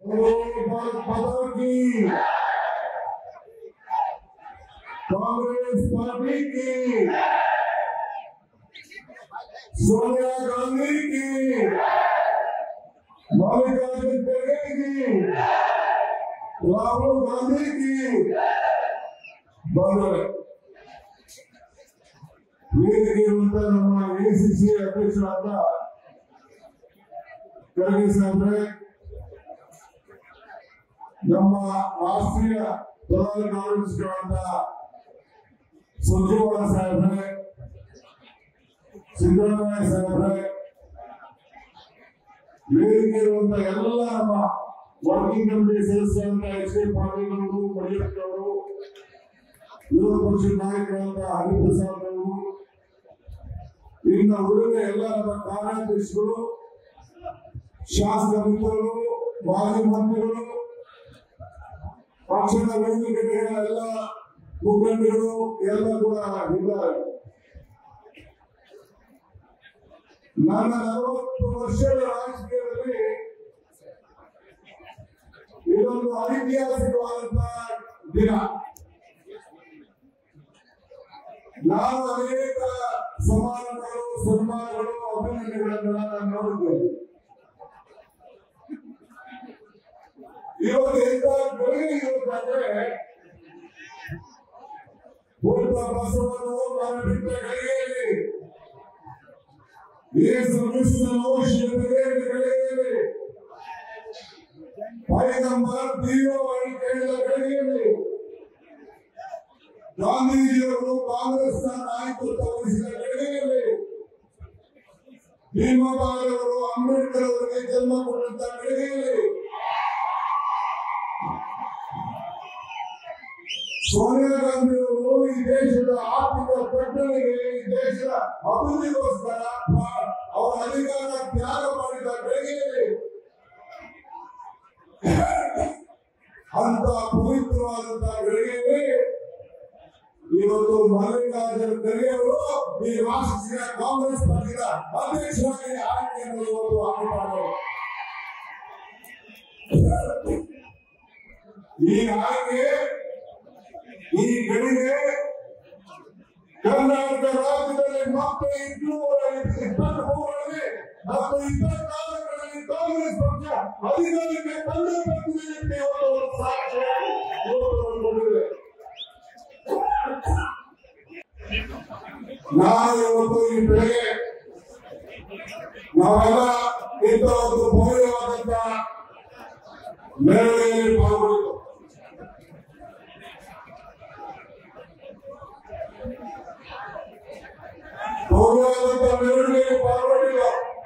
पदों की कांग्रेस पार्टी की सोनिया गांधी की मल्लिकार्जुन खड़गे की राहुल गांधी की ವೇದಿಕೆ ನಮ್ಮ ಎಸಿಸಿ ಅಧ್ಯಕ್ಷರಾದ ಖರ್ಗೆ ಸಾಹೇಬ್ರೆ, ನಮ್ಮ ರಾಷ್ಟ್ರೀಯ ಪ್ರಧಾನ ಕಾರ್ಯದರ್ಶಿಗಳಾದ ಸುರ್ಜೇವಾಲಾ ಸಾಹೇಬ್ರೆ, ಸಿದ್ದರಾಮಯ್ಯ ಸಾಹೇಬ್ರೆ, ವೇದಿಕೆ ಇರುವಂತಹ ಎಲ್ಲ ನಮ್ಮ ವರ್ಕಿಂಗ್ ಕಮಿಟಿ ಸದಸ್ಯರಾದ ಎಚ್ ಕೆ ಪಾಟೀಲ್ ಅವರು, ಮಡಿಯಪ್ಪ ಅವರು, ವಿರೋಧ ಪಕ್ಷದ ನಾಯಕರಾದ ಹರಿಪ್ರಸಾದ್ ಅವರು, ಇನ್ನು ಉಳಿದ ಎಲ್ಲ ನಮ್ಮ ಕಾರ್ಯಾಧ್ಯಕ್ಷರು, ಶಾಸಕ ಮಿತ್ರರು, ಮಾಜಿ ಮಂತ್ರಿಗಳು, ಪಕ್ಷದ ವೇದಿಕೆಗಳ ಎಲ್ಲ ಮುಖಂಡರು ಎಲ್ಲ ಕೂಡ ಇದ್ದಾರೆ. ನನ್ನ 40 ವರ್ಷದ ರಾಜಕೀಯದಲ್ಲಿ ಇದೊಂದು ಐತಿಹಾಸಿಕವಾದಂತಹ ದಿನ. ನಾವು ಅನೇಕ ಸಮಾರಂಭಗಳು, ಸನ್ಮಾನಗಳು, ಅಭಿನಂದನೆಗಳನ್ನು ನಾನು ನೋಡಿದ್ದೇವೆ. ಇವತ್ತು ಎಂತ ಬೆಳಗ್ಗೆ ಇರುತ್ತಂದ್ರೆ ಬುದ್ಧ ಬಸವನು ಬಿಟ್ಟ ಗಳಿಗೆಯಲ್ಲಿ, ಯೇಸು ಕ್ರಿಸ್ತನು ಶಿಲುಬೆಯಲ್ಲಿ ಗಳಿಗೆಯಲ್ಲಿ, ಪೈಗಂಬರ್ ದೀರ್ಘವಾಗಿ ಕೇಳಿದ ಗಳಿಗೆಯಲ್ಲಿ, ಗಾಂಧೀಜಿಯವರು ಕಾಂಗ್ರೆಸ್ನ ನಾಯಕತ್ವ ವಹಿಸಿದ ಗಳಿಗೆಯಲ್ಲಿ, ಭೀಮಬಾಯಿಯವರು ಅಂಬೇಡ್ಕರ್ ಅವರಿಗೆ ಜನ್ಮ ಕೊಟ್ಟಂತ ಗಳಿಗೆಯಲ್ಲಿ, ಸೋನಿಯಾ ಗಾಂಧಿ ಅವರು ಈ ದೇಶದ ಆರ್ಥಿಕ ಪ್ರಕಟಣೆಗೆ, ಈ ದೇಶದ ಅಭಿವೃದ್ಧಿಗೋಸ್ಕರ ಅವರ ಅಧಿಕಾರ ತ್ಯಾಗ ಮಾಡಿದ ಗಳಿಗೆಯಲ್ಲಿ ಅಂತ ಪವಿತ್ರವಾದಂತಹ ಗಳಿಗೆಯಲ್ಲಿ ಇವತ್ತು ಮಲ್ಲಿಕಾರ್ಜುನ ಖರ್ಗೆ ಅವರು ಈ ರಾಷ್ಟ್ರೀಯ ಕಾಂಗ್ರೆಸ್ ಪಕ್ಷದ ಅಧ್ಯಕ್ಷರಾಗಿ ಆಯ್ಕೆಯನ್ನು ಇವತ್ತು ಆಗಿದ್ದಾರೆ. ಈ ಆಯ್ಕೆ, ಈ ಗಳಿಗೆ ಕರ್ನಾಟಕ ರಾಜ್ಯದಲ್ಲಿ ಮತ್ತೆ 223ರಲ್ಲಿ ಮತ್ತು 24ರಲ್ಲಿ ಕಾಂಗ್ರೆಸ್ ಪಕ್ಷ ಅಧಿಕಾರಕ್ಕೆ ತಂದಿದೆ. ಸಾಕ್ಷ್ಯ ಕೊಟ್ಟಿದೆ. ನಾನು ಇವತ್ತು ಈ ಬೆಳೆಗೆ ನಾವೆಲ್ಲ ಇಂಥ ಒಂದು ಭವ್ಯವಾದಂತ ಮೆರವಣಿಗೆಯಲ್ಲಿ ಪಾಲ್ಗೊಂಡಿದ್ದು. ಭವ್ಯವಾದಂತ ಮೆರವಣಿಗೆಯಲ್ಲಿ ಪಾಲ್ಗೊಂಡಿಲ್ಲ.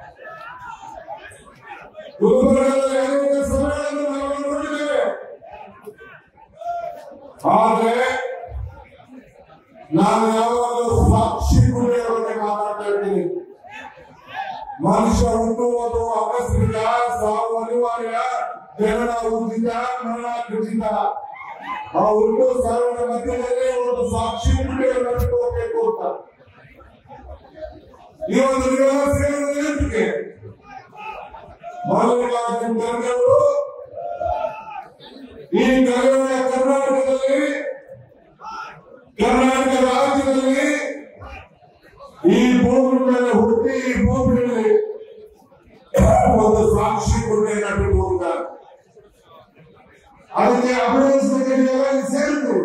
ಗುಲ್ಬರ್ಗದಲ್ಲಿ ಅನೇಕ ಸಭೆಗಳನ್ನು ನಾವು ನೋಡಿದ್ದೇವೆ. ಆದರೆ ನಾನು ಯಾವಾಗಲೂ ಸಾಕ್ಷಿ ಗುರಿಯ ಬಗ್ಗೆ ಮಾತಾಡ್ತಾ ಇದ್ದೀನಿ. ಮನುಷ್ಯ ಹುಟ್ಟುವುದು ಆಕಸ್ಮಿಕ, ಸಾವು ಅನಿವಾರ್ಯ, ಜನನ ಉಚಿತ, ಮರಣ ಖಚಿತ. ಆ ಹುಟ್ಟು ಸಾವಿರ ಮಧ್ಯದಲ್ಲಿ ಒಂದು ಸಾಕ್ಷಿ ಗುರಿಯನ್ನು ಬಿಟ್ಟು ಹೋಗಬೇಕು ಅಂತ ಈ ಒಂದು ವ್ಯವಸ್ಥೆಯ ನೆನಪಿಗೆ ಮಲ್ಲಿಕಾರ್ಜುನ ಖರ್ಗೆ ಅವರು ಈ ಕರ್ನಾಟಕದಲ್ಲಿ, ಕರ್ನಾಟಕ ರಾಜ್ಯದಲ್ಲಿ ಈ ಭೂಮಿ ಮೇಲೆ ಹುಟ್ಟಿ, ಈ ಭೂಮಿಯಲ್ಲಿ ಒಂದು ಸಾಕ್ಷಿ ಗುರಿಯನ್ನು ಬಿಟ್ಟು ಹೋಗಿದ್ದಾರೆ. ಅದಕ್ಕೆ ಅಭಿನಯಿಸಲಿಕ್ಕೆ ಸೇರಿತು.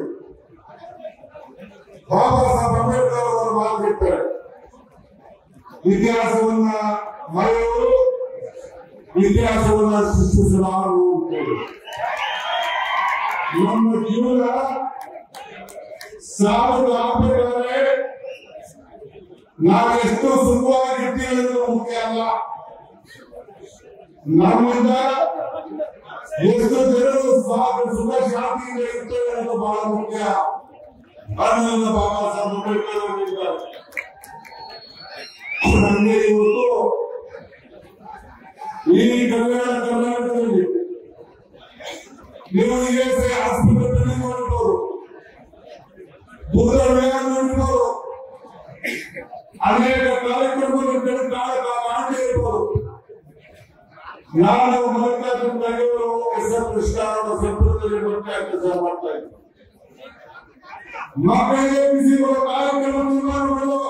ಬಾಬಾ ಸಾಹೇಬ್ ಅಂಬೇಡ್ಕರ್ ಅವರು ಮಾತನಾಡ್ತಾರೆ, ಇತಿಹಾಸವನ್ನ ಮರೆಯುವುದು ಇತಿಹಾಸವನ್ನ ಸೃಷ್ಟಿಸಲಾರು. ನಮ್ಮ ಜೀವನ ಸಾವು ಆಗಬೇಕಾದ್ರೆ ನಾವು ಎಷ್ಟು ಸುಖವಾಗಿರ್ತೀವಿ ಅನ್ನೋದು ಮುಖ್ಯ ಅಲ್ಲ, ನಮ್ಮಿಂದ ಎಷ್ಟು ಜನರು ಸುಖ ಶಾಂತಿಯಿಂದ ಇರ್ತೇವೆ ಅನ್ನೋದು ಬಹಳ ಮುಖ್ಯ. ಅದನ್ನ ಬಾಬಾ ಸಾಹೇಬ್ ಅಂಬೇಡ್ಕರ್ ಅವರು ಹೇಳಿದ್ದಾರೆ. ನನಗೆ ಇವತ್ತು ಈ ಕರ್ನಾಟಕದಲ್ಲಿ ನೀವು ಇಎಸ್ಐ ಆಸ್ಪತ್ರೆ ನೋಡಬಹುದು, ನೋಡಬಹುದು, ಅನೇಕ ಕಾರ್ಯಕ್ರಮಗಳು ಮಾಡಿರ್ಬೋದು. ನಾನು ಮಲ್ಲಿಕಾರ್ಜುನ ಖರ್ಗೆ ಅವರು ಪರಿಷ್ಕಾರದ ಸಂಪರ್ಕದಲ್ಲಿ ಕೆಲಸ ಮಾಡ್ತಾ ಇದ್ದಾರೆ. ಮಕ್ಕಳಿಗೆ ಬಿಸಿಗಳ ಕಾರ್ಯಕ್ರಮ ನಿರ್ಮಾಣ ಮಾಡಲು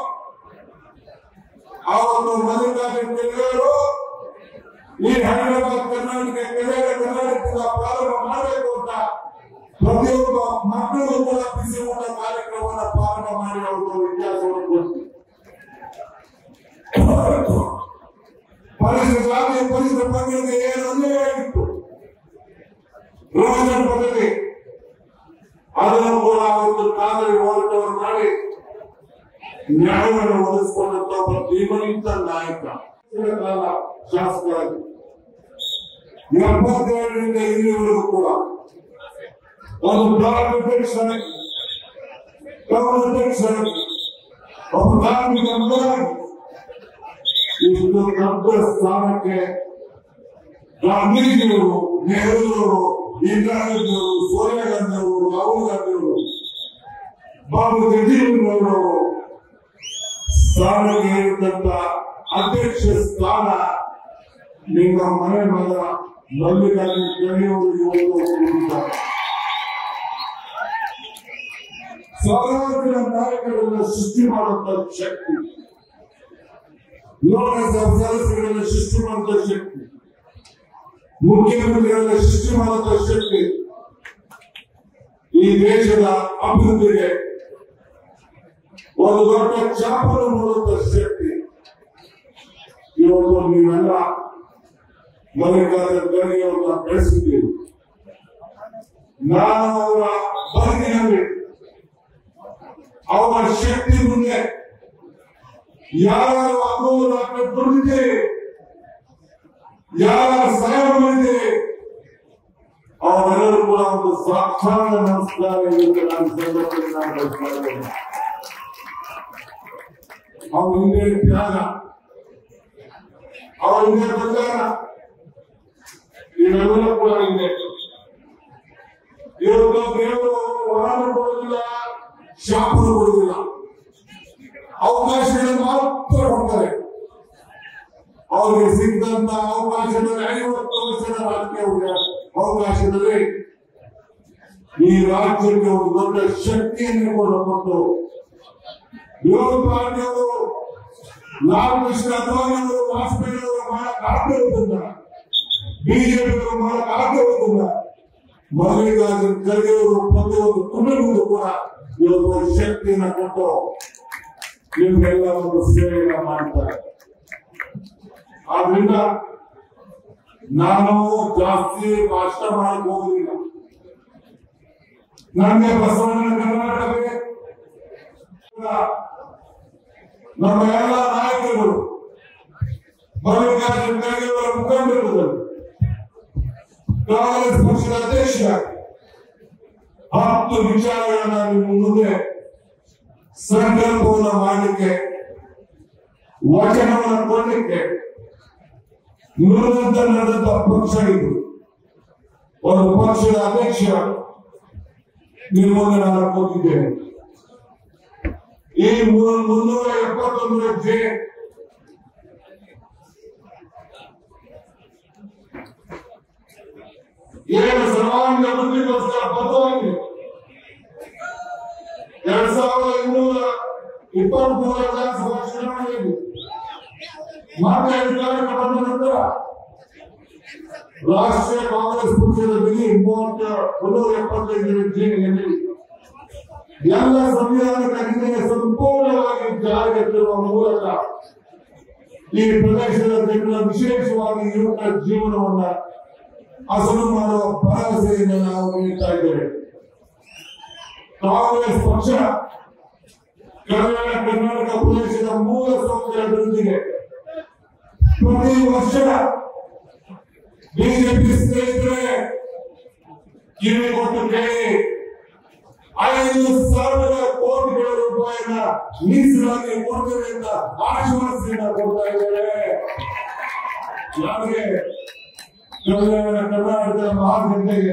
ಅವರು ಮಲ್ಲಿಕಾರ್ಜುನ ಖರ್ಗೆಯವರು ಈ ಹೈದರಾಬಾದ್ ಕರ್ನಾಟಕ ಕರ್ನಾಟಕದಿಂದ ಪ್ರಾರಂಭ ಮಾಡಬೇಕು ಅಂತ ಪ್ರತಿಯೊಬ್ಬ ಮಕ್ಕಳು ಕೂಡ ಬಿಸಿ ಊಟ ಕಾರ್ಯಕ್ರಮವನ್ನು ಪ್ರಾರಂಭ ಮಾಡಿ ಅವರು ಇತಿಹಾಸವನ್ನು ಕೊಡ್ತಾರೆ. ಪರಿಸರ ಜಾತಿ ಪರಿಸರ ಪಂಗಡಕ್ಕೆ ಏನು ಅನ್ಯಾಯವಾಗಿತ್ತು ರೋಜನ್ ಪದ್ಧತಿ ಅದನ್ನು ಕೂಡ ಒಂದು ಕಾಲದಲ್ಲಿ ಹೋರಾಟವನ್ನು ಮಾಡಿ ನ್ಯಾಯವನ್ನು ಒದಗಿಸಿಕೊಂಡಂತ ಒಬ್ಬ ಧೀಮಂತ ನಾಯಕ ಕಾಲ ಶಾಸಕರಾಗಿ 77ರಿಂದ ಇಲ್ಲಿವರೆಗೂ ಕೂಡ ಒಂದು ಬ್ಲಾಕ್ ಅಧ್ಯಕ್ಷರಾಗಿ ಟೌನ್ ಅಧ್ಯಕ್ಷರಾಗಿ ಒಬ್ಬ ಕಾರ್ಮಿಕ ಮುಖಂಡರಾಗಿ ಇಷ್ಟು ದೊಡ್ಡ ಸ್ಥಾನಕ್ಕೆ ಗಾಂಧೀಜಿಯವರು, ನೆಹರೂರವರು, ಇಂದಿರಾ ಗಾಂಧಿಯವರು, ಸೋನಿಯಾ ಗಾಂಧಿಯವರು, ರಾಹುಲ್ ಗಾಂಧಿಯವರು, ಬಾಬು ಜಗಜೀವನರವರು ಸ್ಥಾನಕ್ಕೆ ಇರುವಂತ ಅಧ್ಯಕ್ಷ ಸ್ಥಾನ ನಿಮ್ಮ ಮನೆ ಮಗ ಮಲ್ಲಿಕಾರ್ಜುನ ಖರ್ಗೆಯವರು ಇವತ್ತು ಸಾವಿರಾರು ನಾಯಕರನ್ನ ಸೃಷ್ಟಿ ಮಾಡುವಂತ ಶಕ್ತಿ, ಲೋಕಸಭಾ ಸದಸ್ಯರನ್ನ ಸೃಷ್ಟಿ ಮಾಡುವಂತ ಶಕ್ತಿ, ಮುಖ್ಯಮಂತ್ರಿಗಳನ್ನ ಸೃಷ್ಟಿ ಮಾಡುವಂತ ಶಕ್ತಿ, ಈ ದೇಶದ ಅಭಿವೃದ್ಧಿಗೆ ಒಂದು ದೊಡ್ಡ ಚಾಪನ್ನು ಮೂಡುವಂತ ಶಕ್ತಿ ಇವತ್ತು ನೀವೆಲ್ಲ ಮಲ್ಲಿಕಾರ್ಜುನ ಖರ್ಗೆಯವರನ್ನ ಬೆಳೆಸಿದ್ದೀರಿ. ನಾನು ಅವರ ಬದುಕಿನಲ್ಲಿ ಅವರ ಶಕ್ತಿ ಮುಂದೆ ಯಾರು ಅನುಭವ ದುಡಿದಿದೆ, ಯಾರ ಸಹಾಯ ಮಾಡಿದೆ ಅವರೆಲ್ಲರೂ ಕೂಡ ಒಂದು ಸಾಕ್ಷಾತ್ ನಮಸ್ಕಾರ ಎಂದು ನಾನು ಸಂದರ್ಭದಲ್ಲಿ ನಾನು ಬಯಸುತ್ತೇನೆ. ಅವ್ರ ಹಿಂದೆ ತ್ಯಾಗ, ಅವ್ರ ಹಿಂದೆ ಬಲಿದಾನ ಇವೆಲ್ಲ ಕೂಡ ಇದೆ. ಇವತ್ತು ದೇವರು ವರನು ಕೊಡುವುದಿಲ್ಲ, ಶಾಪನು ಕೊಡುವುದಿಲ್ಲ, ಅವಕಾಶಗಳನ್ನು ಮಾತ್ರ ಕೊಡ್ತಾರೆ. ಅವ್ರಿಗೆ ಸಿಕ್ಕಂತ ಅವಕಾಶದಲ್ಲಿ 50 ವರ್ಷದ ರಾಜಕೀಯ ಅವಕಾಶದಲ್ಲಿ ಈ ರಾಜ್ಯಕ್ಕೆ ಒಂದು ದೊಡ್ಡ ಶಕ್ತಿಯನ್ನು ಕೊಟ್ಟು ವಿರೋಧ ಪಾರ್ಟಿಯವರು ಲಾಲ್ ಕೃಷ್ಣ ಅದ್ವಾನಿಯವರು, ವಾಜಪೇಯಿ ಅವರು ಮಾಡಕ್ ಆಗ್ತಿರೋದಿಲ್ಲ, ಬಿಜೆಪಿಯವರು ಮಾಡಕ್ ಆಗ್ತಿರೋದಿಲ್ಲ. ಮಲ್ಲಿಕಾರ್ಜುನ ಖರ್ಗೆಯವರು ಪ್ರತಿಯೊಂದು ಕುಟುಂಬಕ್ಕೂ ಕೂಡ ಇವತ್ತು ಶಕ್ತಿಯನ್ನು ಕೊಟ್ಟು ನಿಮ್ಗೆಲ್ಲ ಒಂದು ಸೇವೆಯನ್ನ ಮಾಡ್ತಾರೆ. ಆದ್ರಿಂದ ನಾನು ಜಾಸ್ತಿ ಭಾಷಣ ಮಾಡಕ್ ಹೋಗುದಿಲ್ಲ. ನನಗೆ ಬಸವಣ್ಣನ ಕರ್ನಾಟಕವೇ ನಮ್ಮ ಎಲ್ಲ ನಾಯಕರು ಮಲ್ಲಿಕಾರ್ಜುನ ಖರ್ಗೆಯವರ ಮುಖಂಡರು ಕಾಂಗ್ರೆಸ್ ಪಕ್ಷದ ಅಧ್ಯಕ್ಷ 10 ವಿಚಾರಗಳನ್ನ ನಿಮ್ಮ ಮುಂದೆ ಸಂಕಲ್ಪವನ್ನು ಮಾಡಲಿಕ್ಕೆ, ವಚನವನ್ನು ಕೊಡಲಿಕ್ಕೆ ನಿರಂತರ ನಡೆದ ಪಕ್ಷ ಇದು. ಒಂದು ಪಕ್ಷದ ಅಧ್ಯಕ್ಷ ನಿಮ್ಮ ಮುಂದೆ ನಾನು ಕೂತಿದ್ದೇನೆ. ಈ 371 ಹೆಜ್ಜೆ ಏನು ಸರ್ವಾಂಗ ಅಭಿವೃದ್ಧಿಗೋಸ್ಕರ ಬದ್ಧವಾಗಿದೆ. 2223 ವಿಧಾನಸಭಾ ಚುನಾವಣೆಯಲ್ಲಿ ಮತ್ತೆ ಅಧಿಕಾರಕ್ಕೆ ಬಂದ ನಂತರ ರಾಷ್ಟ್ರೀಯ ಕಾಂಗ್ರೆಸ್ ಪಕ್ಷದ ವಿಧಿ 375 ಹೆಜ್ಜೆಯಲ್ಲಿ ಎಲ್ಲ ಸಂವಿಧಾನದ ಹಿನ್ನೆಲೆ ಸಂಪೂರ್ಣವಾಗಿ ಜಾರಿಗೆ ತರುವ ಮೂಲಕ ಈ ಪ್ರದೇಶದ ಜನರ ವಿಶೇಷವಾಗಿ ಯುವಕರ ಜೀವನವನ್ನ ಹಸನು ಮಾಡುವ ಭರವಸೆಯನ್ನು ನಾವು ನೀಡ್ತಾ ಇದ್ದೇವೆ. ಕಾಂಗ್ರೆಸ್ ಪಕ್ಷ ಕರ್ನಾಟಕ ಪ್ರದೇಶದ ಮೂಲ ಸೌಕರ್ಯ ಅಭಿವೃದ್ಧಿಗೆ ಪ್ರತಿ ವರ್ಷ ಬಿಜೆಪಿ ಸ್ನೇಹಿತರೆ ಕಿವಿ ಕೊಟ್ಟು ಕೇಳಿ 5,000 ಕೋಟಿ ರೂಪಾಯಿನ ಮೀಸಲಾಗಿ ಕೊಡ್ತೇವೆ ಅಂತ ಆಶ್ವಾಸನೆಯನ್ನ ಕೊಡ್ತಾ ಇದ್ದೇವೆ. ಯಾರಿಗೆ ಕರ್ನಾಟಕದ ಮಹಾಜನತೆಗೆ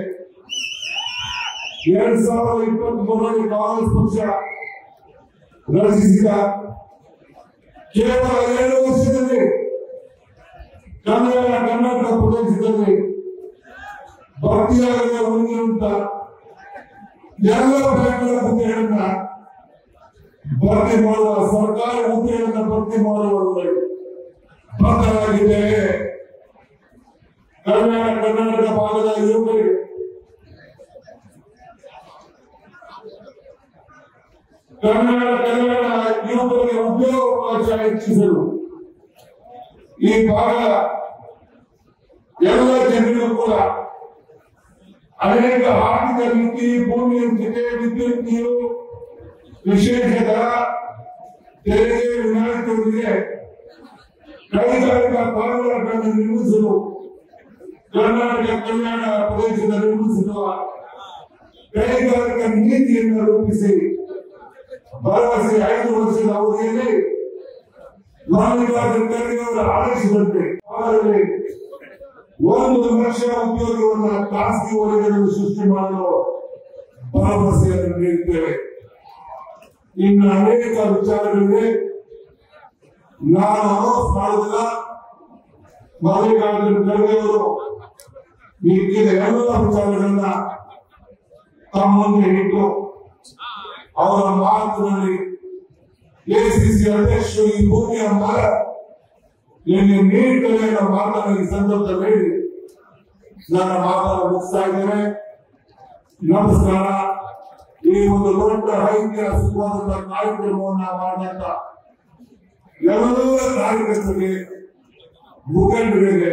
2023ರಲ್ಲಿ ಕಾಂಗ್ರೆಸ್ ಪಕ್ಷ ರಚಿಸಿದ ಕೇವಲ 2 ವರ್ಷದಲ್ಲಿ ಕರ್ನಾಟಕ ಪ್ರದೇಶದಲ್ಲಿ ಭರ್ತಿಯಾಗದ ಉಳಿದಿರುವಂತ ಎಲ್ಲ ಬ್ಯಾಂಕ್ಗಳ ಹುದ್ದೆಗಳನ್ನ ಭರ್ತಿ ಮಾಡುವ ಸರ್ಕಾರಿ ಹುದ್ದೆಗಳನ್ನ ಭರ್ತಿ ಮಾಡುವಲ್ಲಿ ಬದ್ಧರಾಗಿದ್ದೇವೆ. ಕರ್ನಾಟಕ ಭಾಗದ ಯುವಕರಿಗೆ ಯುವಕರಿಗೆ ಉದ್ಯೋಗಾವಕಾಶ ಹೆಚ್ಚಿಸಲು ಈ ಭಾಗ ಎಲ್ಲ ಜನರಿಗೂ ಕೂಡ ಅನೇಕ ಆರ್ಥಿಕ ನೀತಿ, ಭೂಮಿ ಹಂಚಿಕೆ, ವಿದ್ಯುತ್, ನೀರು, ವಿಶೇಷ ದರ, ತೆರಿಗೆ ವಿನಾಯಿತಿಯೊಂದಿಗೆ ಕೈಗಾರಿಕಾ ಕಾಮಗಾರಿಗಳನ್ನು ನಿರ್ಮಿಸಲು ಕರ್ನಾಟಕ ಕಲ್ಯಾಣ ಪ್ರದೇಶದ ನಿರ್ಮಿಸಿರುವ ಕೈಗಾರಿಕಾ ನೀತಿಯನ್ನು ರೂಪಿಸಿ ಭರವಸೆ 5 ವರ್ಷದ ಅವಧಿಯಲ್ಲಿ ಮಲ್ಲಿಕಾರ್ಜುನ ಖರ್ಗೆ ಅವರ ಆದೇಶದಂತೆ ಅವರಲ್ಲಿ 1 ಲಕ್ಷ ಉದ್ಯೋಗವನ್ನು ಖಾಸಗಿ ವಲಯದಲ್ಲಿ ಸೃಷ್ಟಿ ಮಾಡಲು ಭರವಸೆಯನ್ನು ನೀಡುತ್ತೇವೆ. ಇನ್ನು ಅನೇಕ ವಿಚಾರಗಳಿವೆ, ನಾನು ಅನೌನ್ಸ್ ಮಾಡುವುದಿಲ್ಲ. ಮಲ್ಲಿಕಾರ್ಜುನ ಖರ್ಗೆ ಅವರು ಈಗಿನ ಎಲ್ಲ ವಿಚಾರಗಳನ್ನ ತಮ್ಮ ಮುಂದೆ ಇಟ್ಟು ಅವರ ಮಾತಿನಲ್ಲಿ ಎಸಿಸಿ ಅಧ್ಯಕ್ಷರು ಈ ಭೂಮಿಯ ಮರ ಇಲ್ಲಿ ನೀಡುತ್ತೇವೆ ಅನ್ನೋ ಮಾತನ್ನು ಈ ಸಂದರ್ಭದಲ್ಲಿ ನನ್ನ ಮಾತನ್ನು ಮುಗಿಸ್ತಾ ಇದ್ದೇನೆ. ನಮಸ್ಕಾರ. ಈ ಒಂದು ದೊಡ್ಡ ಐತಿಹಾಸಿಕವಾದಂತಹ ಕಾರ್ಯಕ್ರಮವನ್ನು ಮಾಡಿದಂತ ಎಲ್ಲ ಕಾರ್ಯಕರ್ತರಿಗೆ, ಮುಖಂಡರಿಗೆ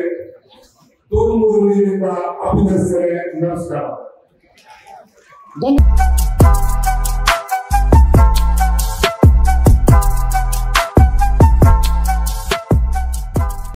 ತುಂಬು ಅಭಿನಂದಿಸಿದೆ. ನಮಸ್ಕಾರ.